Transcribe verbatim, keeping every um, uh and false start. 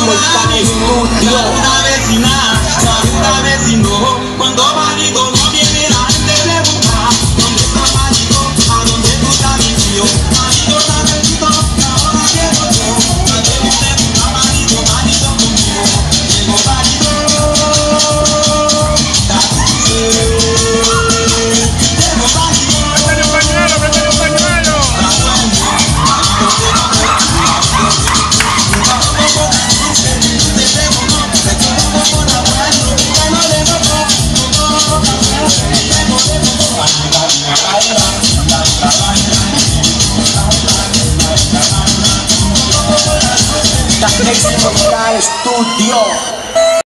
Volcán Estudio. Saluda vecina, saluda vecino. Cuando marido no viene la gente pregunta: ¿dónde está marido? ¿A dónde tú estás mi tío? Marido está perdido, ahora llego yo. No te guste buscar marido, marido conmigo. Tengo marido, tengo marido. ¡Préstale un pañuelo, préstale un pañuelo! Volcán Estudio.